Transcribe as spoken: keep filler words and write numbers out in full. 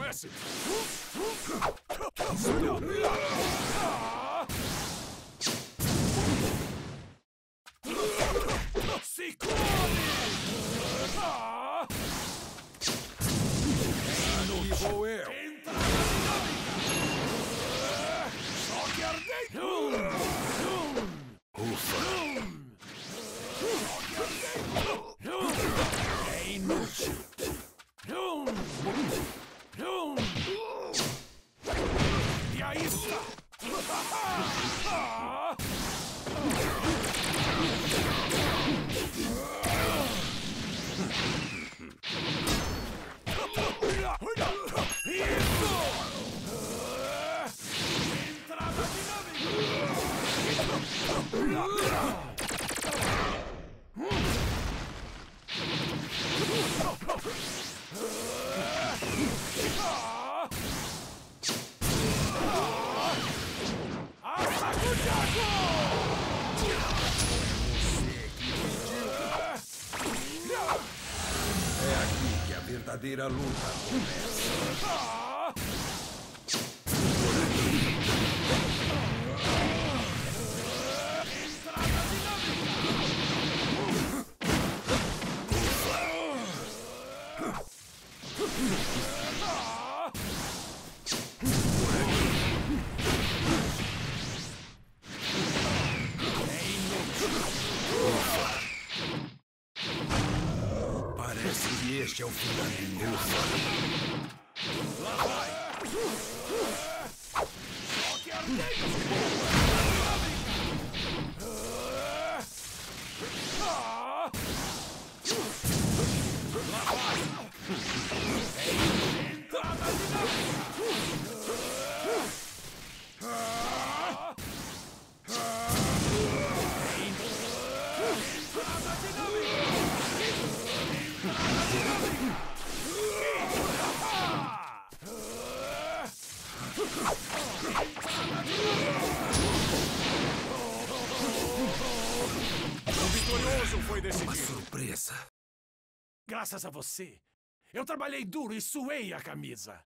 Comece! Ciclone! E vou eu! Entra na dinâmica! Choque ardente! Ufa! Choque ardente! É inútil! E aí está! Isso! Entrada dinâmica! É aqui que a verdadeira luta começa. Parece que este é o fim da linha. Lá vai! Choque ardente! Lá vai! Entrada O vitorioso foi decidido. Uma surpresa. Graças a você, eu trabalhei duro e suei a camisa.